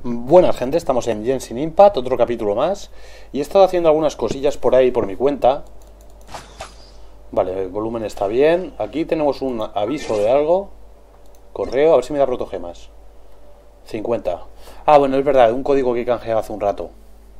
Buenas gente, estamos en Genshin Impact, otro capítulo más. Y he estado haciendo algunas cosillas por ahí por mi cuenta. Vale, el volumen está bien. Aquí tenemos un aviso de algo. Correo, a ver si me da protogemas. 50. Ah, bueno, es verdad, un código que canjeaba hace un rato.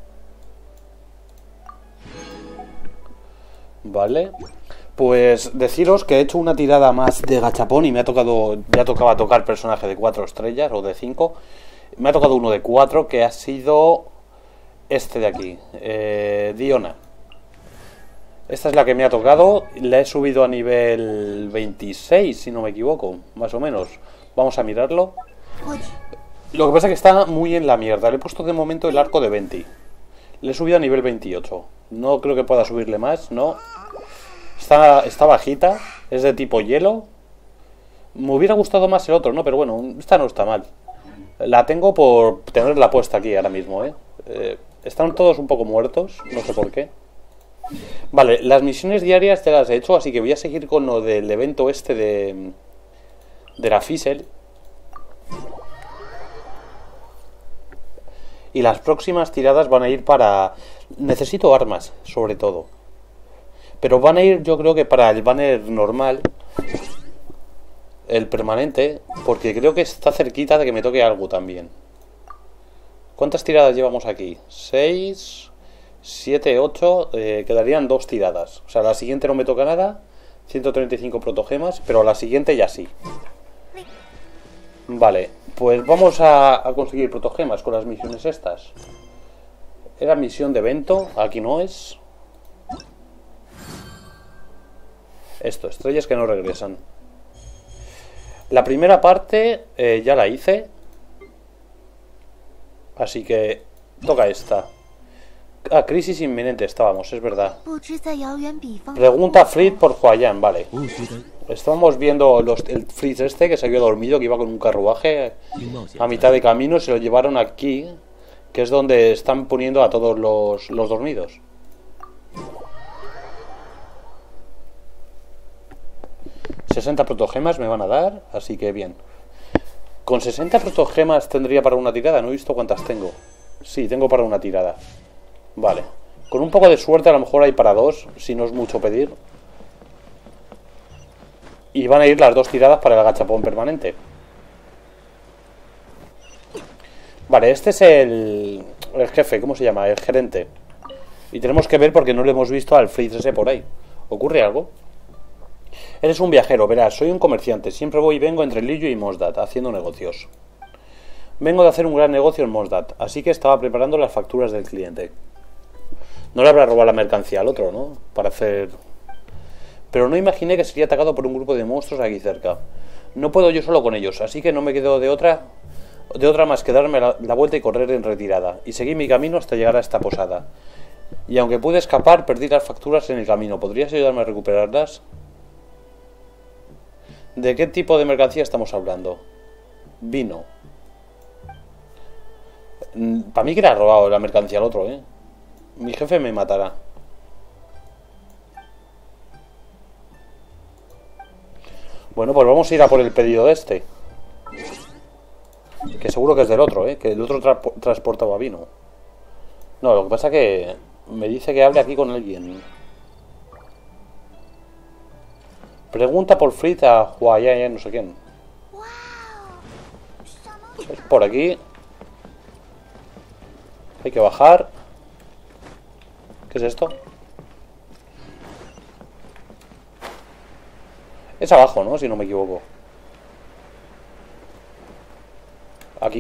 Vale. Pues deciros que he hecho una tirada más de gachapón y me ha tocado, ya tocaba tocar personaje de 4 estrellas o de 5. Me ha tocado uno de 4 que ha sido este de aquí, Diona. Esta es la que me ha tocado, la he subido a nivel 26 si no me equivoco, más o menos. Vamos a mirarlo. Lo que pasa es que está muy en la mierda, le he puesto de momento el arco de 20. Le he subido a nivel 28. No creo que pueda subirle más, no. Está bajita, es de tipo hielo. Me hubiera gustado más el otro, ¿no? Pero bueno, esta no está mal. La tengo por tenerla puesta aquí ahora mismo, están todos un poco muertos, no sé por qué. Vale, las misiones diarias ya las he hecho, así que voy a seguir con lo del evento este de la Fizzle. Y las próximas tiradas van a ir para... Necesito armas, sobre todo. Pero van a ir, yo creo que para el banner normal, el permanente, porque creo que está cerquita de que me toque algo también. ¿Cuántas tiradas llevamos aquí? 6, 7, 8, quedarían 2 tiradas. O sea, la siguiente no me toca nada, 135 protogemas, pero la siguiente ya sí. Vale, pues vamos a conseguir protogemas con las misiones estas. Era misión de evento, aquí no es. Esto, estrellas que no regresan. La primera parte ya la hice. Así que toca esta. Ah, crisis inminente estábamos, es verdad. Pregunta Fritz por Huayan, vale. Estábamos viendo el Fritz este que se había dormido, que iba con un carruaje a mitad de camino y se lo llevaron aquí, que es donde están poniendo a todos los dormidos. $60 protogemas me van a dar, así que bien. Con 60 protogemas tendría para una tirada, no he visto cuántas tengo. Sí, tengo para una tirada. Vale. Con un poco de suerte a lo mejor hay para 2, si no es mucho pedir. Y van a ir las 2 tiradas para el agachapón permanente. Vale, este es el jefe, ¿cómo se llama? El gerente. Y tenemos que ver porque no le hemos visto al Fritz ese por ahí. ¿Ocurre algo? Eres un viajero, verás, soy un comerciante. Siempre voy y vengo entre Liyue y Mosdat, haciendo negocios. Vengo de hacer un gran negocio en Mosdat, así que estaba preparando las facturas del cliente. No le habrá robado la mercancía al otro, ¿no? Para hacer... Pero no imaginé que sería atacado por un grupo de monstruos aquí cerca. No puedo yo solo con ellos, así que no me quedo de otra más que darme la vuelta y correr en retirada. Y seguí mi camino hasta llegar a esta posada. Y aunque pude escapar, perdí las facturas en el camino. ¿Podrías ayudarme a recuperarlas? ¿De qué tipo de mercancía estamos hablando? Vino. Para mí que le ha robado la mercancía al otro, ¿eh? Mi jefe me matará. Bueno, pues vamos a ir a por el pedido de este. Que seguro que es del otro, ¿eh? Que el otro transportaba vino. No, lo que pasa que me dice que hable aquí con alguien. Pregunta por Fritz a Huayan, no sé quién. Es por aquí. Hay que bajar. ¿Qué es esto? Es abajo, ¿no? Si no me equivoco. Aquí.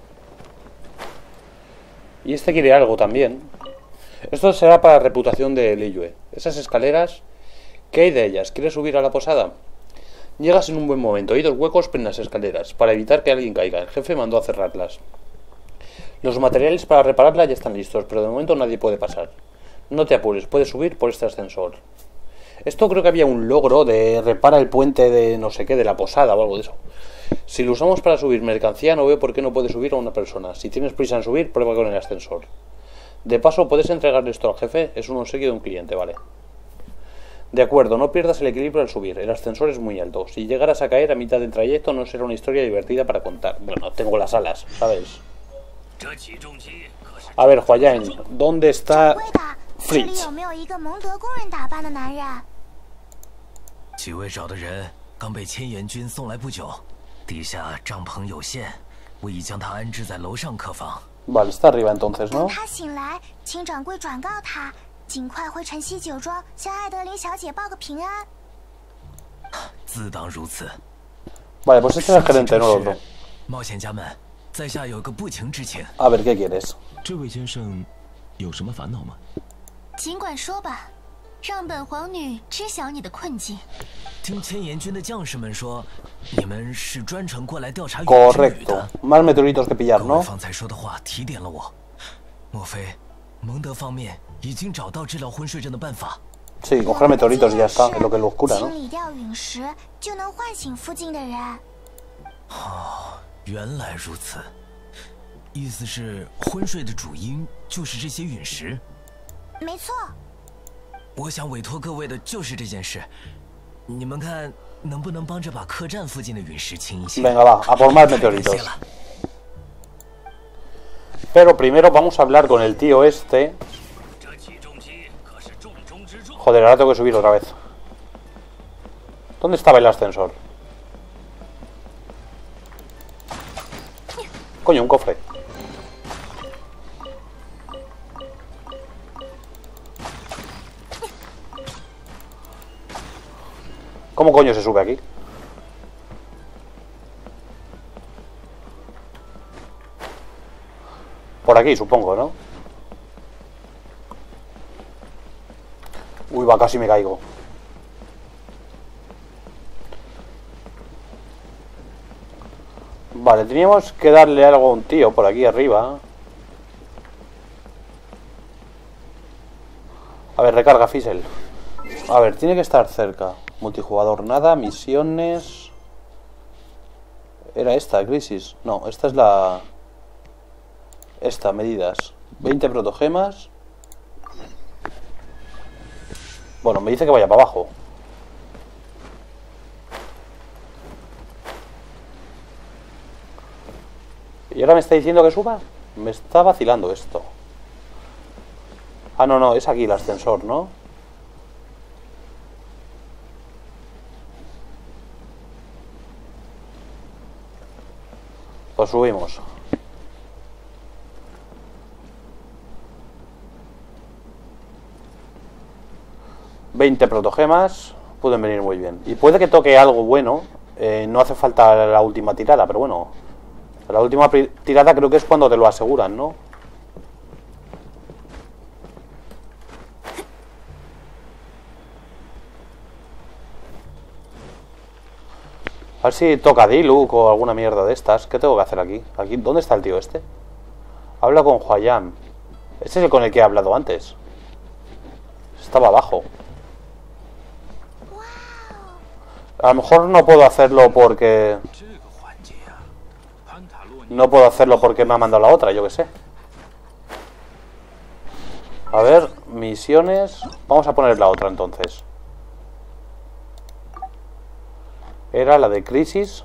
Y este quiere algo también. Esto será para la reputación de Liyue. Esas escaleras... ¿Qué hay de ellas? ¿Quieres subir a la posada? Llegas en un buen momento. Hay 2 huecos en las escaleras para evitar que alguien caiga. El jefe mandó a cerrarlas. Los materiales para repararlas ya están listos, pero de momento nadie puede pasar. No te apures, puedes subir por este ascensor. Esto creo que había un logro de repara el puente de no sé qué, de la posada o algo de eso. Si lo usamos para subir mercancía, no veo por qué no puede subir a una persona. Si tienes prisa en subir, prueba con el ascensor. De paso, puedes entregarle esto al jefe. Es un obsequio de un cliente, vale. De acuerdo, no pierdas el equilibrio al subir. El ascensor es muy alto. Si llegaras a caer a mitad del trayecto no será una historia divertida para contar. Bueno, tengo las alas, ¿sabes? A ver, Huayan, ¿dónde está 这里 Fritz? 有没有一个蒙德工人打扮的男人？ 几位找的人刚被千岩军送来不久，地下帐篷有限，我已将他安置在楼上客房。 Vale, está arriba entonces, 等 ¿no? 他醒来，请掌柜转告他，尽快回晨曦酒庄向艾德琳小姐报个平安。 自当如此。 Vale, pues este es el gerente, no el otro. 冒险家们，在下有个不情之请。 A ver, ¿qué quieres? 这位先生有什么烦恼吗？ 尽管说吧，让本皇女知晓你的困境。 听千岩军的将士们说，你们是专程过来调查陨之旅 Correcto. 的。 Más meteoritos que pillar, 各位 ¿no? 方才说的话提点了我。莫非蒙德方面已经找到治疗昏睡症的办法？ Sí, coger meteoritos y ya está, es lo que los cura, 清 ¿no? 理掉陨石，就能唤醒附近的人。 原来如此，意思是昏睡的主因就是这些陨石。 没错， 我想委托各位的就是这件事，你们看能不能帮着把客栈附近的陨石清一清？ Venga, va, a por más 太感谢 meteoritos. 了。 Pero primero vamos a hablar con el tío este. Joder, ahora tengo que subir otra vez. ¿Dónde estaba el ascensor? Coño, un cofre. ¿Cómo coño se sube aquí? Por aquí, supongo, ¿no? Uy, va, casi me caigo. Vale, teníamos que darle algo a un tío por aquí arriba. A ver, recarga Fizzle. A ver, tiene que estar cerca. Multijugador, nada, misiones. Era esta, crisis. No, esta es la... Esta, medidas. 20 protogemas. Bueno, me dice que vaya para abajo. ¿Y ahora me está diciendo que suba? Me está vacilando esto. Ah, no, no, es aquí el ascensor, ¿no? Pues subimos. $20 protogemas. Pueden venir muy bien. Y puede que toque algo bueno. No hace falta la última tirada, pero bueno. La última tirada creo que es cuando te lo aseguran, ¿no? A ver si toca Diluc o alguna mierda de estas. ¿Qué tengo que hacer aquí? ¿Dónde está el tío este? Habla con Huayan. Este es el con el que he hablado antes. Estaba abajo. A lo mejor no puedo hacerlo porque... No puedo hacerlo porque me ha mandado la otra, yo que sé. A ver, misiones... Vamos a poner la otra entonces. Era la de crisis.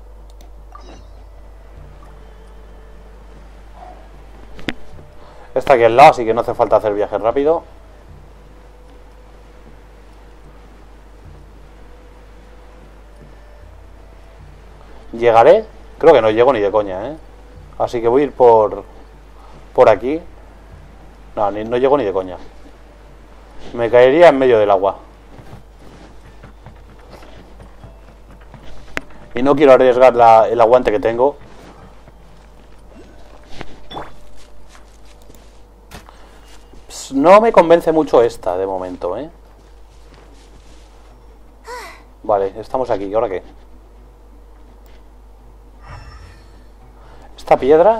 Está aquí al lado, así que no hace falta hacer viaje rápido. ¿Llegaré? Creo que no llego ni de coña, ¿eh? Así que voy a ir por aquí. No, no llego ni de coña. Me caería en medio del agua. Y no quiero arriesgar el aguante que tengo. Pss, no me convence mucho esta de momento, ¿eh? Vale, estamos aquí. ¿Y ahora qué? ¿Esta piedra?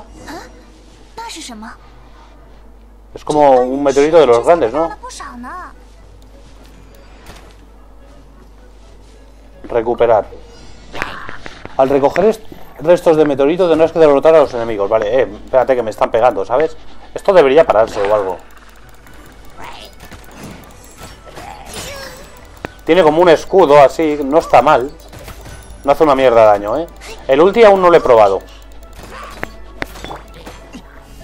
Es como un meteorito de los grandes, ¿no? Recuperar. Al recoger restos de meteorito tendrás que derrotar a los enemigos. Vale, espérate que me están pegando, ¿sabes? Esto debería pararse o algo. Tiene como un escudo así, no está mal. No hace una mierda de daño, ¿eh? El ulti aún no lo he probado.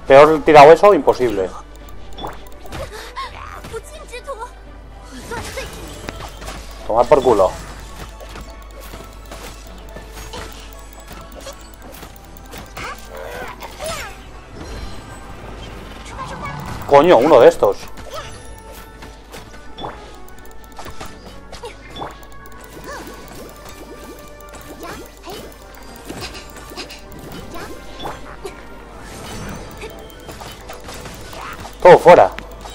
Peor tirado eso, imposible. Tomar por culo. Coño, uno de estos. Todo fuera.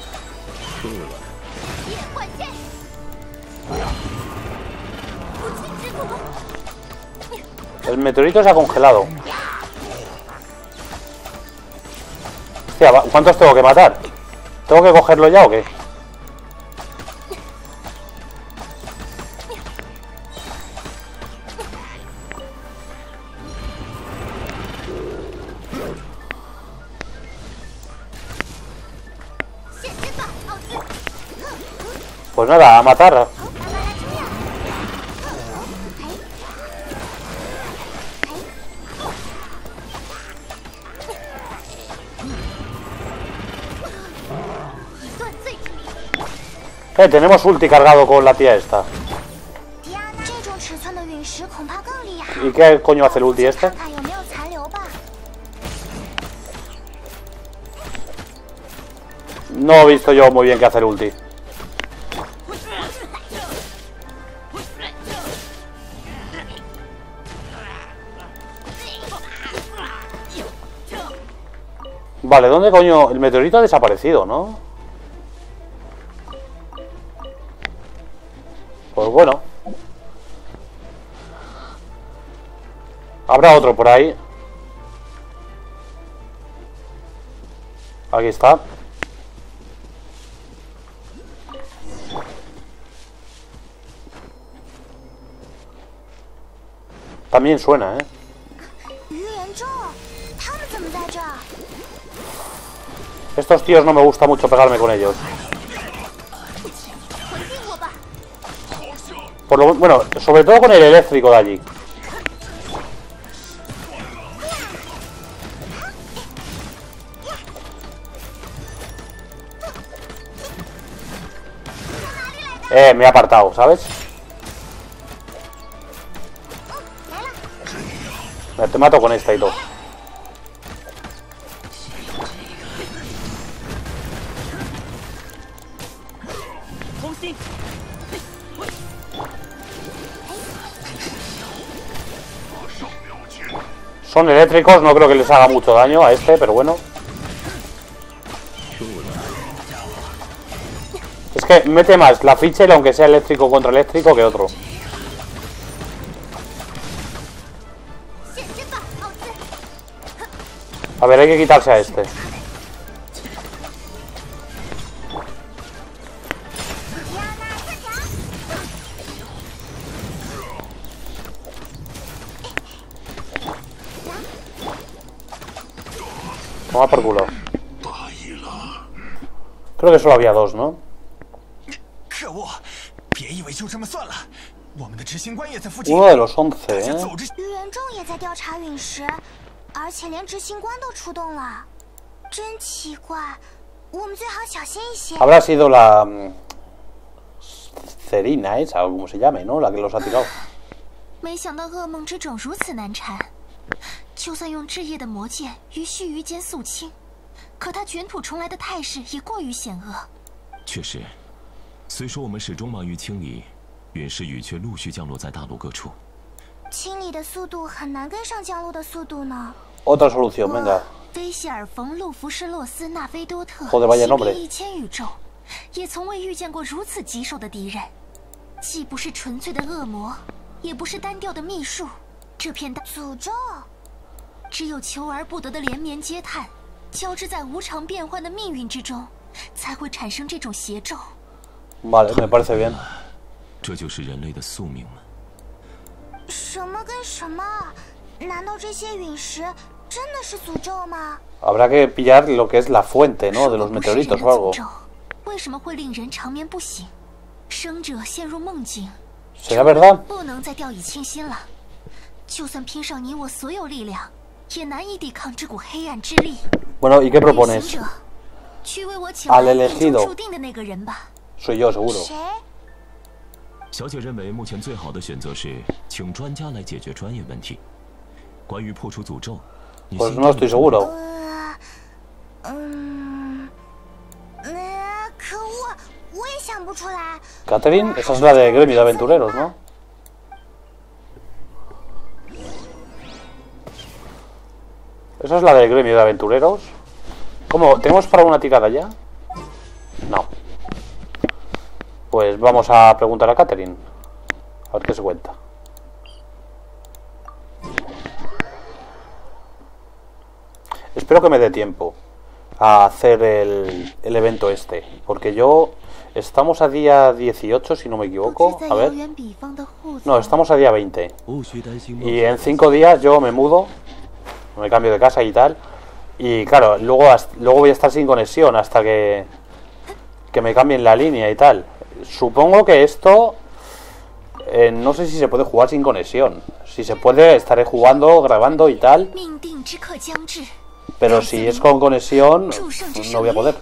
El meteorito se ha congelado. Hostia, ¿cuántos tengo que matar? ¿Tengo que cogerlo ya o qué? Pues nada, a matar. Tenemos ulti cargado con la tía esta. ¿Y qué coño hace el ulti este? No he visto yo muy bien qué hace el ulti. Vale, ¿dónde coño? El meteorito ha desaparecido, ¿no? Pues bueno. Habrá otro por ahí. Aquí está. También suena, ¿eh? Estos tíos no me gusta mucho pegarme con ellos. Por lo, bueno, sobre todo con el eléctrico de allí. Me he apartado, ¿sabes? Te mato con esta y todo. Son eléctricos, no creo que les haga mucho daño a este, pero bueno. Es que mete más la Fischl, aunque sea eléctrico contra eléctrico, que otro. A ver, hay que quitarse a este. Toma por culo. Creo que solo había dos, ¿no? Uno de los 11, ¿eh? Habrá sido la... Serina esa, o como se llame, ¿no? La que los ha tirado. 没想到噩梦之种如此难缠，就算用炙液的魔剑于须臾间肃清，可他卷土重来的态势也过于险恶。 确实，虽说我们始终忙于清理，陨石雨却陆续降落在大陆各处。 清理的速度很难跟上降落的速度呢。 Otra solución, venga. 菲希尔冯路福士洛斯纳菲多特， Joder, vaya nombre. 1000宇宙，也从未遇见过如此棘手的敌人，既不是纯粹的恶魔。 也不是单调的秘术，这片大诅咒，只有求而不得的连绵嗟叹，交织在无常变幻的命运之中，才会产生这种邪咒。 Vale, me parece bien。 这就是人类的宿命吗？ 什么跟什么？难道这些陨石真的是诅咒吗 ？Habrá que pillar lo que es la fuente, ¿no? De los meteoritos o algo。 为什么会令人长眠不醒？生者陷入梦境。 ¿Será verdad? 不能再掉以轻心了，就算拼上你我所有力量， 也难以抵抗这股黑暗之力。 Bueno, ¿y qué 旅 propones? 行者，去为我请 Al 来命 elegido 中注定的那个人吧。 Soy yo, seguro. 谁？ 小姐认为目前最好的选择是请专家来解决专业问题。关于破除诅咒，你 Pues 心 no 中 estoy 有 seguro. 可恶，我也想不出来。 Catherine, esa es la de Gremio de Aventureros, ¿no? Esa es la del Gremio de Aventureros. ¿Cómo? ¿Tenemos para una tirada ya? No. Pues vamos a preguntar a Catherine. A ver qué se cuenta. Espero que me dé tiempo a hacer el evento este. Porque yo... Estamos a día 18, si no me equivoco. A ver. No, estamos a día 20. Y en 5 días yo me mudo. Me cambio de casa y tal. Y claro, luego voy a estar sin conexión hasta que me cambien la línea y tal. Supongo que esto... no sé si se puede jugar sin conexión. Si se puede, estaré jugando, grabando y tal. Pero si es con conexión, no voy a poder.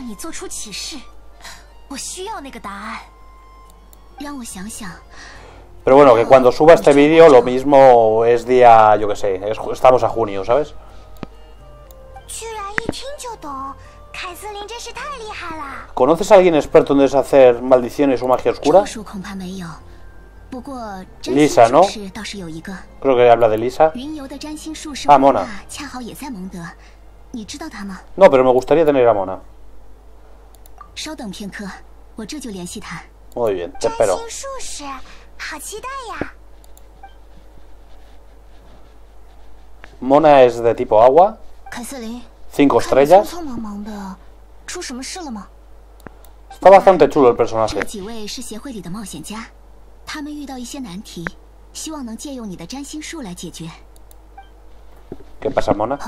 Pero bueno, que cuando suba este vídeo lo mismo es día, yo que sé, estamos a junio, ¿sabes? ¿Conoces a alguien experto en deshacer maldiciones o magia oscura? Lisa, ¿no? Creo que habla de Lisa. Ah, Mona. No, pero me gustaría tener a Mona. Muy bien, te espero. Mona es de tipo agua. 5 estrellas. Está bastante chulo el personaje. ¿Qué pasa, Mona?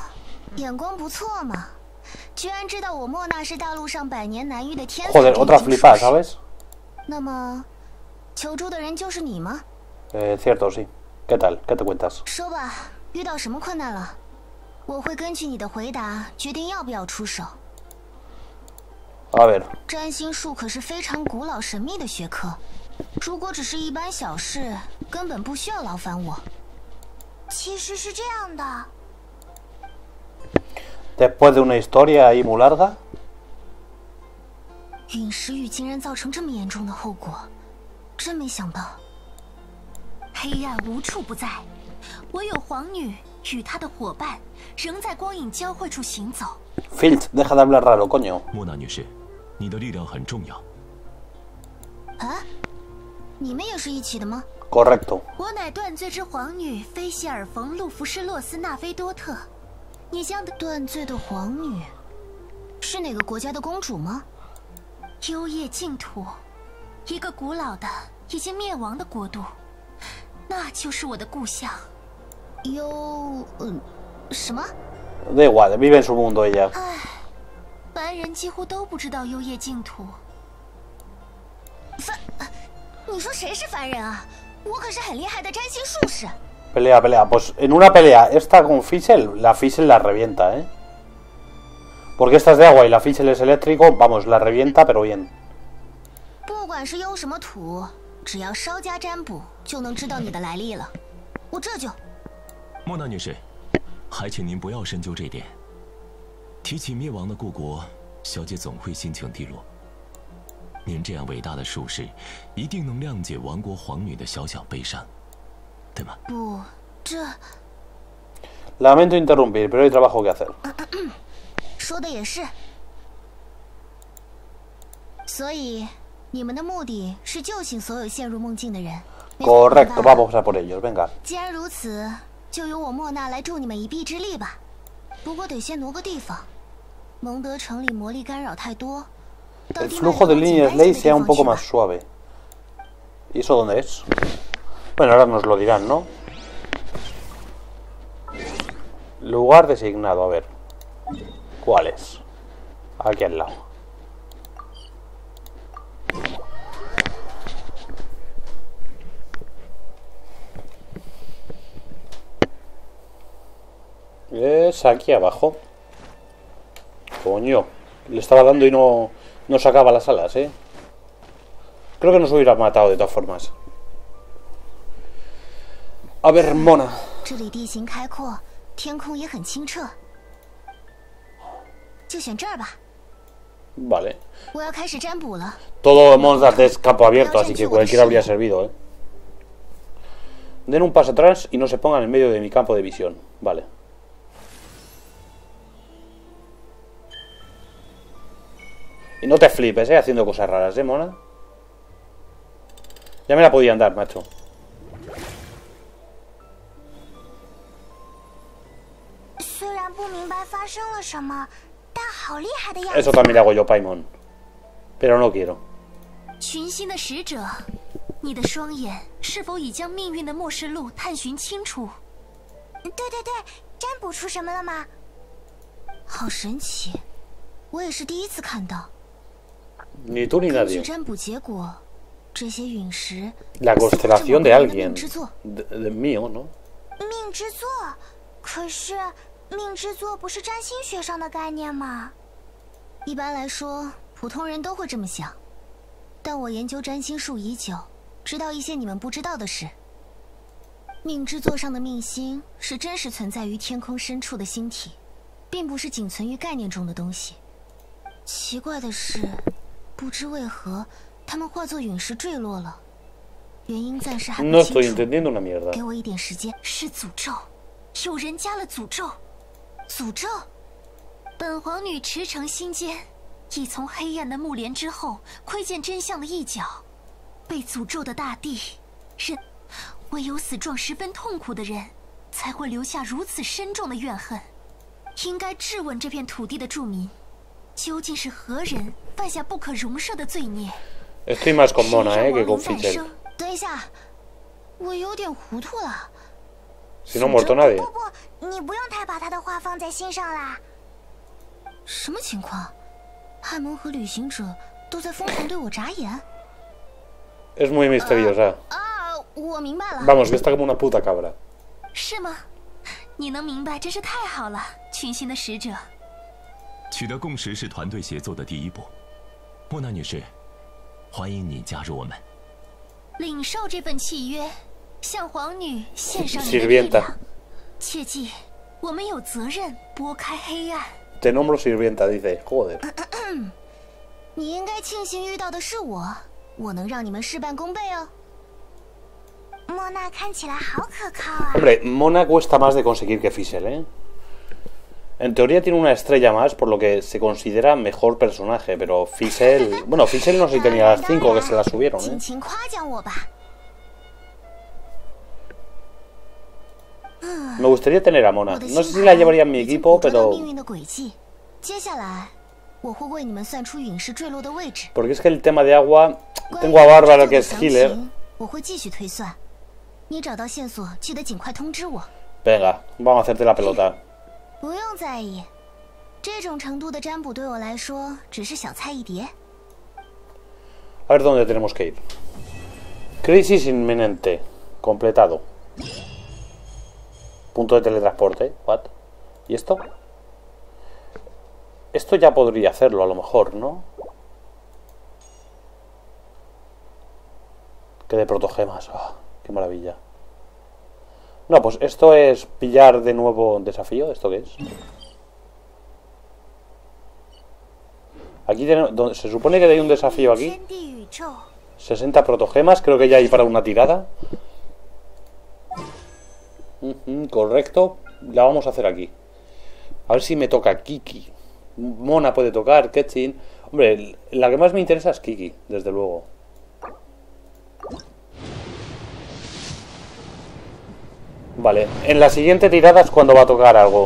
Joder, otra flipada, ¿sabes? Cierto, sí. ¿Qué tal? ¿Qué te cuentas? A ver. 占星术可是非常古老神秘的学科，如果只是一般小事，根本不需要劳烦我。其实是这样的。 Después de una historia ahí muy larga. 陨石雨竟然造成这么严重的后果，真没想到。黑暗无处不在，唯有皇女与她的伙伴仍在光影交汇处行走。 Filch, deja de hablar raro, coño. 莫娜女士，你的力量很重要。 啊，你们也是一起的吗？ Correcto. 我乃断罪之皇女菲希尔冯·路弗士洛斯纳菲多特。你将的断罪的皇女，是哪个国家的公主吗？幽夜净土，一个古老的、已经灭亡的国度，那就是我的故乡。什么？ Da igual, vive en su mundo ella. 唉，凡人几乎都不知道幽夜净土。你说谁是凡人啊？我可是很厉害的占星术士。 Pelea, pelea. Pues en una pelea, esta con Fischl, la Fischl la revienta, ¿eh? Porque esta es de agua y la Fischl es eléctrico, vamos, la revienta, pero bien. 不管是用什么土，只要稍加占卜，就能知道你的来历了。我这就。 莫娜女士，还请您不要深究这点。提起灭亡的故国，小姐总会心情低落。您这样伟大的术士，一定能谅解亡国皇女的小小悲伤。 对吗？ 不，这 Lamento interrumpir, pero hay trabajo que hacer. 说的也是。所以，你们的目的是救醒所有陷入梦境的人。 Correcto, vamos a por ellos, venga. 既然如此，就由我莫娜来助你们一臂之力吧。不过得先挪个地方。蒙德城里魔力干扰太多。 El flujo de líneas ley sea un poco más suave. ¿Y eso dónde es? Bueno, ahora nos lo dirán, ¿no? Lugar designado, a ver. ¿Cuál es? Aquí al lado. Es aquí abajo. Coño. Le estaba dando y no sacaba las alas, ¿eh? Creo que nos hubiera matado de todas formas. A ver, Mona. 这里地形开阔，天空也很清澈，就选这儿吧。 Vale. 我要开始占卜了。 Todo Mondstadt es campo abierto, así que cualquiera habría servido, ¿eh? Den un paso atrás y no se pongan en medio de mi campo de visión. Vale. Y no te flipes, haciendo cosas raras, Mona. Ya me la podían dar, macho. Eso también lo hago yo, Paimon. Pero no quiero. 群星的使者，你的双眼是否已将命运的末世路探寻清楚？对对对，占卜出什么了吗？好神奇，我也是第一次看到。 Ni tú ni 根据 nadie. 占卜结果，这些陨石 La constelación de 命 alguien. 之作。 De mío, ¿no? 命之作，可是命之作不是占星学上的概念吗？一般来说，普通人都会这么想。但我研究占星术已久，知道一些你们不知道的事。命之作上的命星是真实存在于天空深处的星体，并不是仅存于概念中的东西。奇怪的是，不知为何，它们化作陨石坠落了。原因暂时还不 No 清 estoy 楚。 entendiendo una mierda. 给我一点时间。是诅咒，有人加了诅咒。诅咒。本皇女驰骋心间，已从黑暗的幕帘之后窥见真相的一角。被诅咒的大地，人唯有死状十分痛苦的人，才会留下如此深重的怨恨。应该质问这片土地的住民，究竟是何人犯下不可容赦的罪孽？ Estoy más con Mona, que con Fischl. 等一下，我有点糊涂了。 Si no ha muerto nadie. 不，你不用太把他的话放在心上啦。什么情况？汉蒙和旅行者都在疯狂对我眨眼。 Es muy misteriosa. 我明白了。 Vamos, que está como una puta cabra. 是吗？你能明白真是太好了，群星的使者。 取得共识是团队协作的第一步。莫娜女士，欢迎你加入我们。 领受这份契约，向皇女献上你的力量。切记，我们有责任拨开黑暗。 Te nombro sirvienta, dice. Joder. 你应该庆幸遇到的是我，我能让你们事半功倍哦。莫娜看起来好可靠啊。 Hombre, Mona cuesta más de conseguir que Fischl, ¿eh? En teoría tiene una estrella más, por lo que se considera mejor personaje, pero Fischl... Bueno, Fischl no sé si tenía las 5 que se las subieron, ¿eh? 尽情夸奖我吧。 Me gustaría tener a Mona. No sé si la llevaría en mi equipo, pero... 接下来，我会为你们算出陨石坠落的位置。 Porque es que el tema de agua... Tengo a Bárbara, que es healer. 我会继续推算。你找到线索，记得尽快通知我。 Venga, vamos a hacerte la pelota. 不用在意，这种程度的占卜对我来说只是小菜一碟。 A ver dónde tenemos que ir. Crisis inminente. Completado. Punto de teletransporte. What? ¿Y esto? Esto ya podría hacerlo a lo mejor, ¿no? Que de protogemas. Oh, qué maravilla. No, pues esto es pillar de nuevo desafío. ¿Esto qué es? Aquí tenemos, se supone que hay un desafío aquí. 60 protogemas, creo que ya hay para una tirada. Correcto. La vamos a hacer aquí. A ver si me toca Kiki. Mona puede tocar, Ketchin. Hombre, la que más me interesa es Kiki, desde luego. Vale, en la siguiente tirada es cuando va a tocar algo.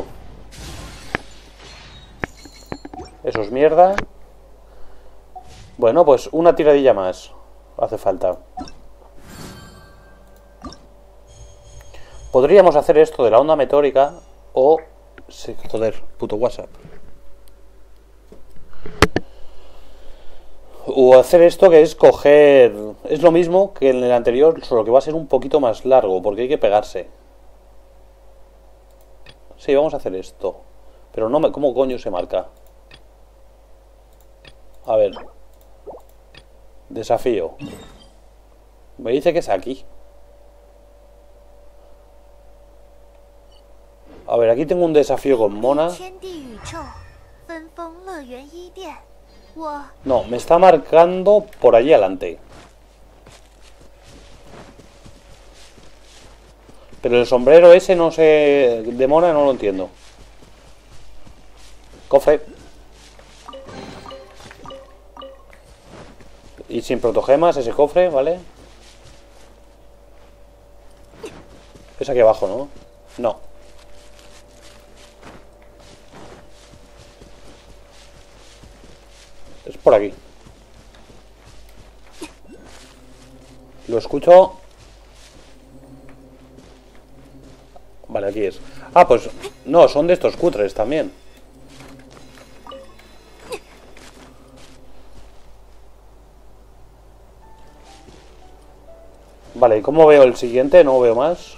Eso es mierda. Bueno, pues una tiradilla más hace falta. Podríamos hacer esto de la onda meteórica o... Joder, puto WhatsApp. O hacer esto que es coger... Es lo mismo que en el anterior, solo que va a ser un poquito más largo, porque hay que pegarse. Sí, vamos a hacer esto. Pero no me... ¿Cómo coño se marca? A ver. Desafío. Me dice que es aquí. A ver, aquí tengo un desafío con Mona. No, me está marcando por allí adelante. Pero el sombrero ese no sé... De Mona no lo entiendo. Cofre. Y sin protogemas ese cofre, ¿vale? Es aquí abajo, ¿no? No. Es por aquí. Lo escucho. Vale, aquí es. Ah, pues... No, son de estos cutres también. Vale, ¿y cómo veo el siguiente? No veo más.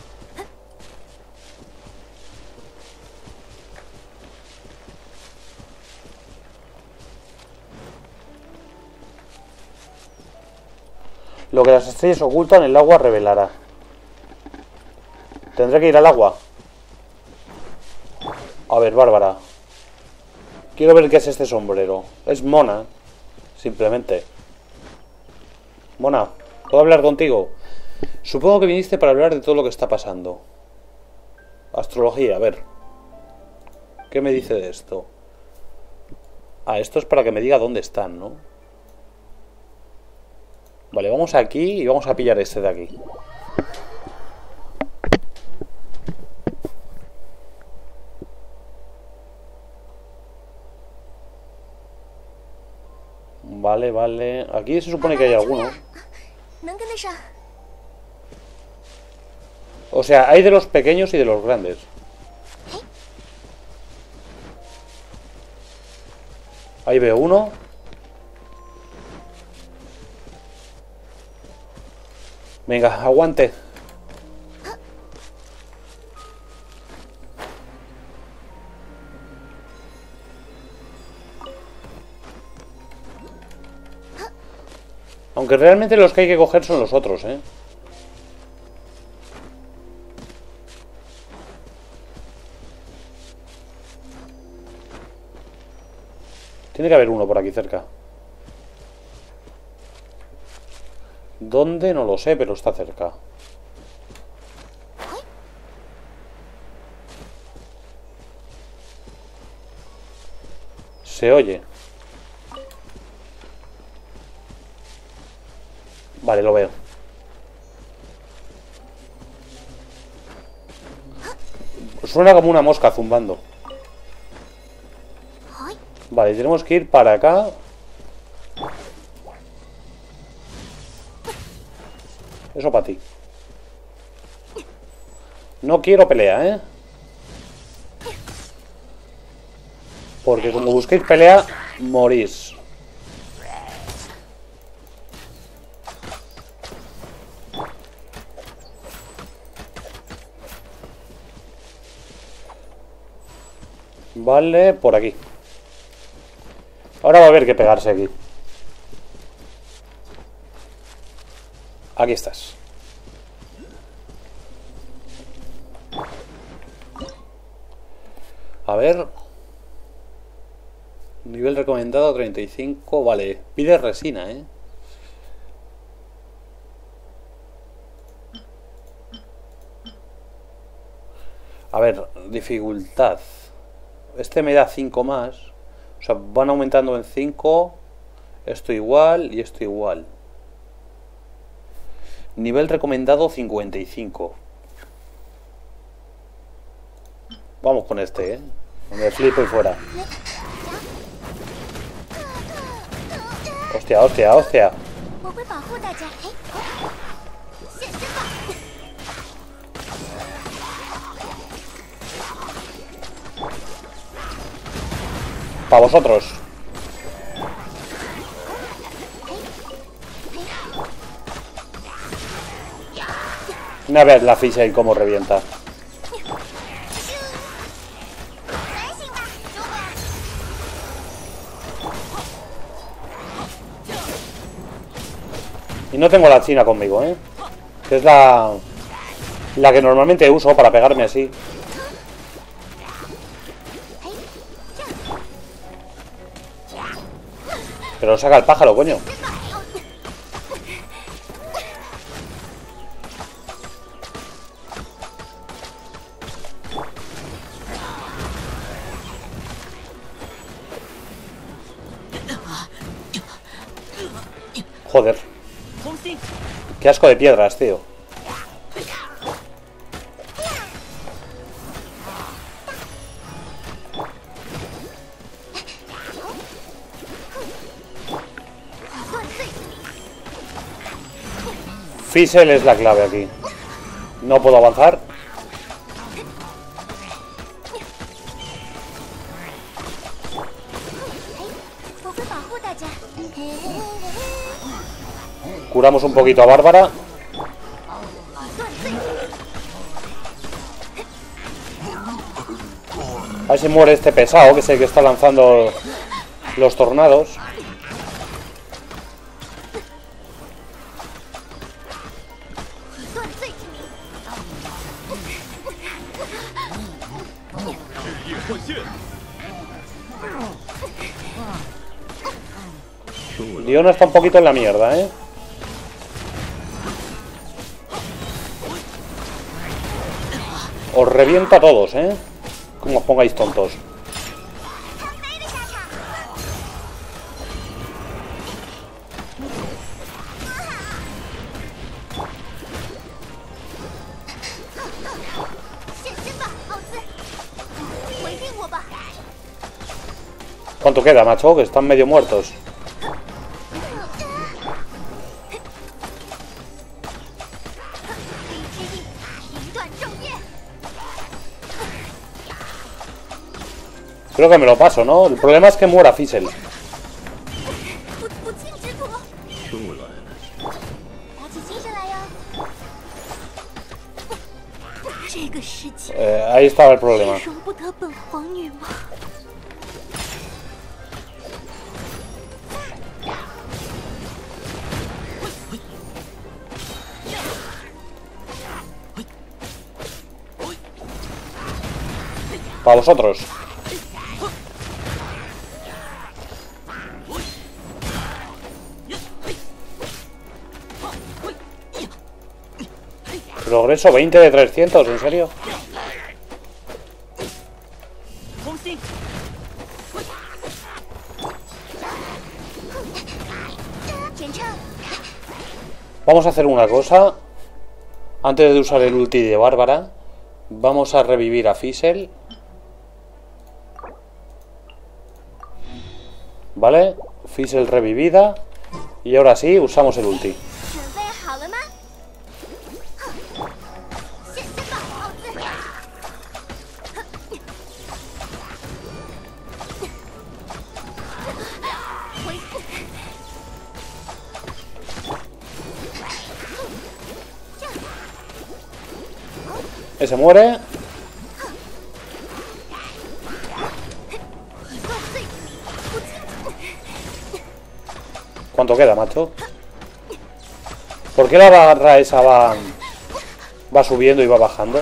Lo que las estrellas ocultan, el agua revelará. ¿Tendré que ir al agua? A ver, Bárbara. Quiero ver qué es este sombrero. Es Mona. Simplemente. Mona, ¿puedo hablar contigo? Supongo que viniste para hablar de todo lo que está pasando. Astrología, a ver. ¿Qué me dice de esto? Ah, esto es para que me diga dónde están, ¿no? Vale, vamos aquí y vamos a pillar este de aquí. Vale, vale. Aquí se supone que hay alguno. O sea, hay de los pequeños y de los grandes. Ahí veo uno. Venga, aguante. Aunque realmente los que hay que coger son los otros, ¿eh? Tiene que haber uno por aquí cerca. ¿Dónde? No lo sé, pero está cerca. Se oye. Vale, lo veo. Suena como una mosca zumbando. Vale, tenemos que ir para acá. Eso para ti. No quiero pelea, ¿eh? Porque como busquéis pelea, morís. Vale, por aquí. Ahora va a haber que pegarse aquí. Aquí estás. A ver. Nivel recomendado 35. Vale. Pide resina, ¿eh? A ver, dificultad. Este me da 5 más. O sea, van aumentando en 5. Esto igual y esto igual. Nivel recomendado 55. Vamos con este, ¿eh? Me flipo y fuera. Hostia, hostia, hostia. Para vosotros. A ver la ficha y cómo revienta. Y no tengo la china conmigo, ¿eh? Que es la que normalmente uso para pegarme así. Pero saca el pájaro, coño. Joder. Qué asco de piedras, tío. Fizzle es la clave aquí. No puedo avanzar. Curamos un poquito a Bárbara. A ver si muere este pesado, que es el que está lanzando los tornados. Diona está un poquito en la mierda, ¿eh? Os reviento a todos, ¿eh? Como os pongáis tontos. ¿Cuánto queda, macho? Que están medio muertos. Creo que me lo paso, ¿no? El problema es que muera Fizzle. Ahí estaba el problema. Para vosotros. Progreso 20 de 300, ¿en serio? Vamos a hacer una cosa. Antes de usar el ulti de Bárbara, vamos a revivir a Fizzle. Vale, Fizzle revivida. Y ahora sí, usamos el ulti. Ese muere. ¿Cuánto queda, macho? ¿Por qué la barra esa va subiendo y va bajando?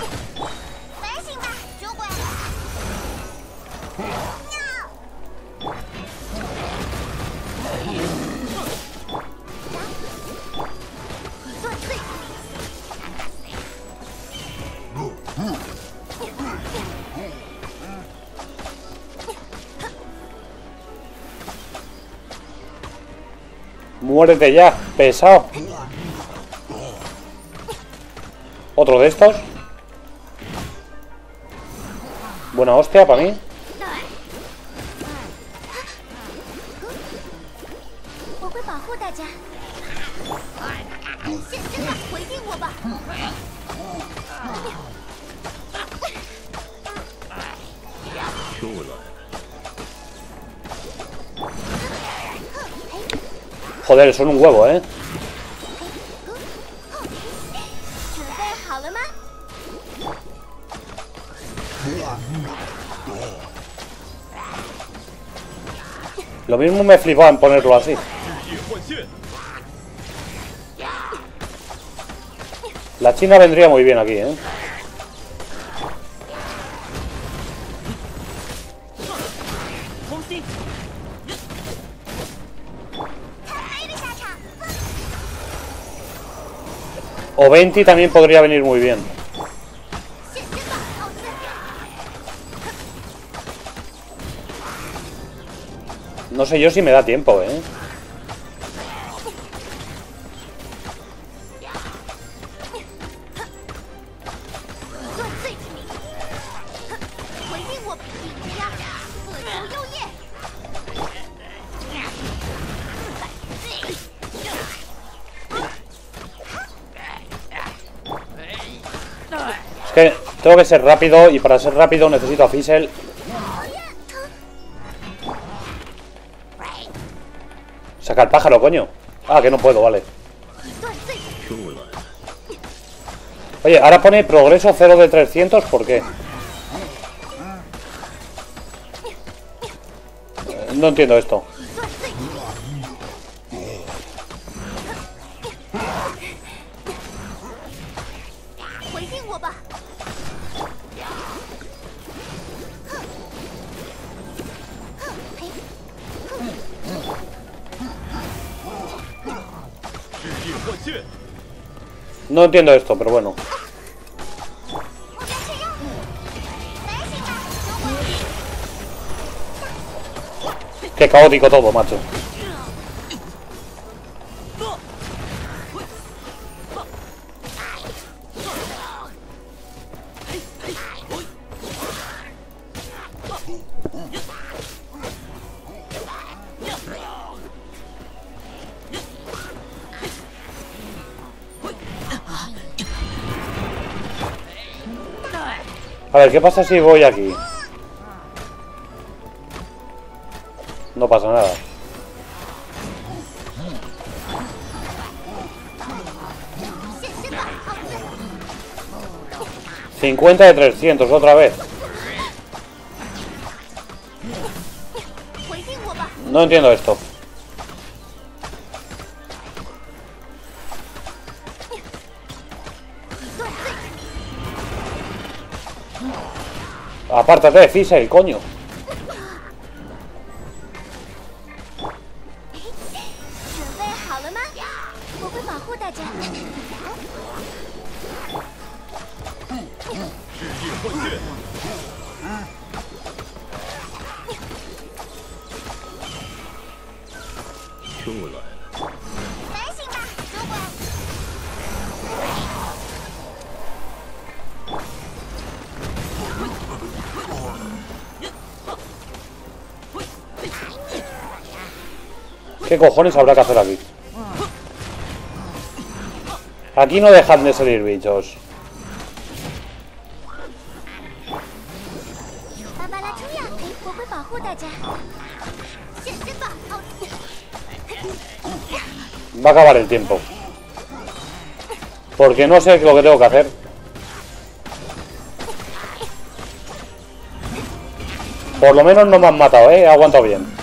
Muérete ya, pesado. Otro de estos. Buena hostia para mí. Joder, son un huevo, ¿eh? Lo mismo me flipaba en ponerlo así. La China vendría muy bien aquí, ¿eh? O 20 también podría venir muy bien. No sé yo si me da tiempo, ¿eh? Es que tengo que ser rápido y para ser rápido necesito a Fizzle. Saca el pájaro, coño. Ah, que no puedo, vale. Oye, ahora pone progreso 0 de 300, ¿por qué? No entiendo esto. No entiendo esto, pero bueno. Qué caótico todo, macho. A ver, ¿qué pasa si voy aquí? No pasa nada. $50 de 300 otra vez. No entiendo esto. Apártate de Fizzle, coño. ¿Qué cojones habrá que hacer aquí? Aquí no dejan de salir bichos. Va a acabar el tiempo. Porque no sé lo que tengo que hacer. Por lo menos no me han matado, ¿eh? He aguantado bien.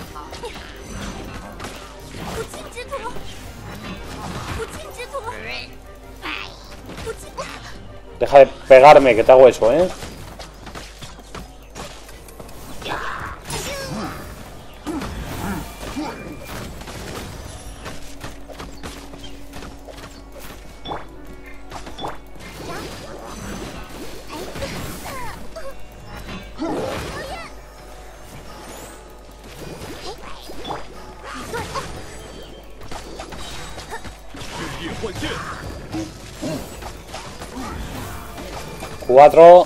Deja de pegarme, que te hago eso, ¿eh? Cuatro.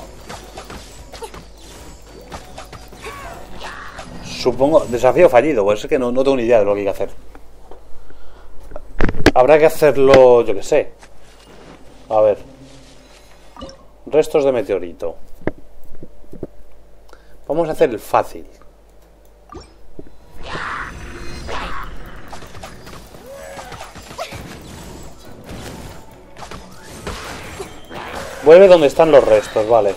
Supongo... Desafío fallido, pues es que no tengo ni idea de lo que hay que hacer. Habrá que hacerlo, yo que sé. A ver. Restos de meteorito. Vamos a hacer el fácil. Vuelve donde están los restos, vale.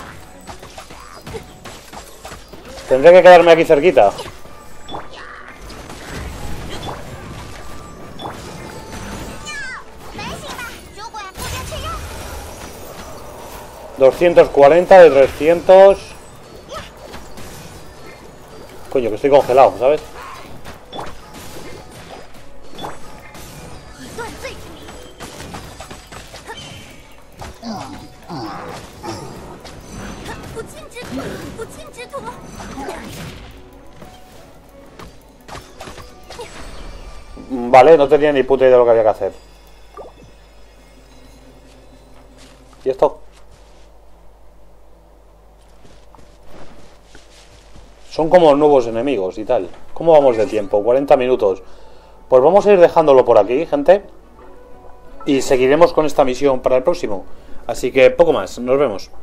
Tendré que quedarme aquí cerquita. 240 de 300. Coño, que estoy congelado, ¿sabes? Vale, no tenía ni puta idea de lo que había que hacer. ¿Y esto? Son como nuevos enemigos y tal. ¿Cómo vamos de tiempo? 40 minutos. Pues vamos a ir dejándolo por aquí, gente. Y seguiremos con esta misión para el próximo. Así que poco más. Nos vemos.